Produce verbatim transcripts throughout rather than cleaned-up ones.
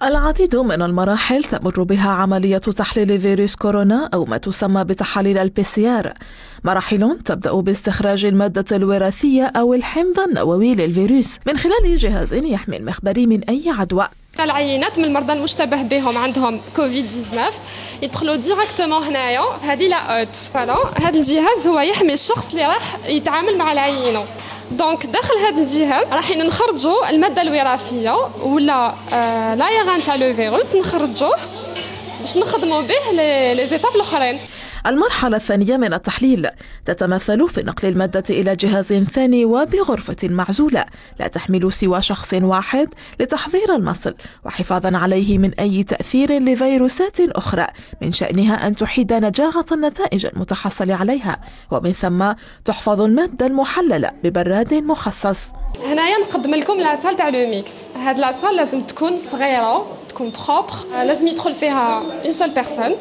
العديد من المراحل تمر بها عملية تحليل فيروس كورونا أو ما تسمى بتحاليل البي سي آر. مراحل تبدأ باستخراج المادة الوراثية أو الحمض النووي للفيروس من خلال جهاز يحمي المخبري من أي عدوى. العينات من المرضى المشتبه بهم عندهم كوفيد تسعة عشر يدخلوا ديريكتومون هنايا في هذه لا اوت. فوالا هذا الجهاز هو يحمي الشخص اللي راح يتعامل مع العينه. دونك داخل هذا الجهاز راح نخرجوا الماده الوراثيه ولا آه لايران تاع لو فيروس نخرجوه باش نخدموا به لي زيتاب الاخرين. المرحلة الثانية من التحليل تتمثل في نقل المادة إلى جهاز ثاني وبغرفة معزولة لا تحمل سوى شخص واحد لتحضير المصل وحفاظا عليه من أي تأثير لفيروسات أخرى من شأنها أن تحيد نجاعة النتائج المتحصل عليها، ومن ثم تحفظ المادة المحللة ببراد مخصص. هنايا نقدم لكم لاصال تاع لو ميكس. هاد لاصال لازم تكون صغيرة، تكون بروبر، لازم يدخل فيها اون سول بيرسون.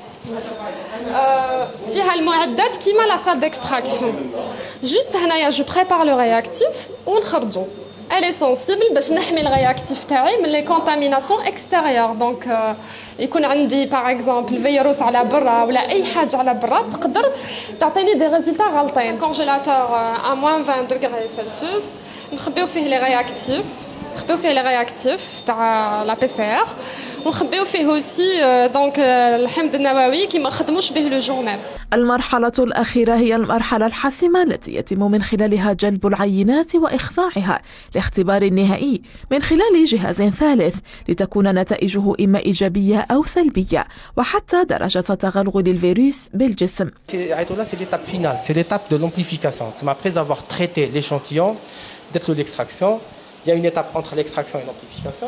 فيها المعدات كيما لا سال ديكستراكسيون. جوست هنايا جو بريبار لو رياكتيف ونخرجو. الي سونسيبل باش نحمي الرياكتيف تاعي من لي كونتاميناسيون اكستيريور. دونك يكون عندي باغ اكزومبل فيروس على برا ولا اي حاجه على برا تقدر تعطيني دي ريزولتا غلطين. كونجيلاتور ا موان عشرين دوغري سلسيوس نخبيو فيه لي رياكتيف نخبيو فيه لي رياكتيف تاع لا بي سي ار ونخبيو فيه اوسي دونك الحمض النووي كي ما خدموش به لو جور ميم. المرحلة الأخيرة هي المرحلة الحاسمة التي يتم من خلالها جلب العينات وإخضاعها لاختبار النهائي من خلال جهاز ثالث لتكون نتائجه إما إيجابية أو سلبية وحتى درجة تغلغل الفيروس بالجسم. C'est l'étape finale, c'est l'étape de l'amplification. Après avoir traité l'échantillon, d'être l'extraction, il y a une étape entre l'extraction et l'amplification.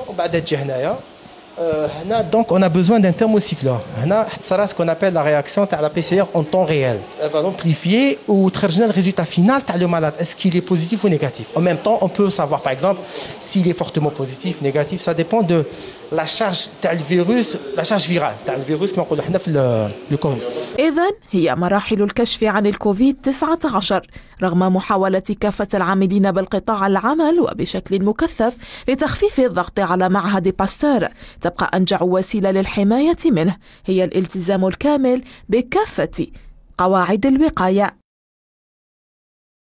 Donc on a besoin d'un thermocycleur. C'est ce qu'on appelle la réaction de la P C R en temps réel. Elle va l'amplifier ou traiter le résultat final de le malade. Est-ce qu'il est positif ou négatif? En même temps, on peut savoir par exemple s'il est fortement positif, négatif. Ça dépend de la charge du virus, la charge virale du virus que nous avons dans le corps. إذن هي مراحل الكشف عن الكوفيد تسعة عشر رغم محاولة كافة العاملين بالقطاع العمل وبشكل مكثف لتخفيف الضغط على معهد باستور. تبقى أنجع وسيلة للحماية منه هي الالتزام الكامل بكافة قواعد الوقاية.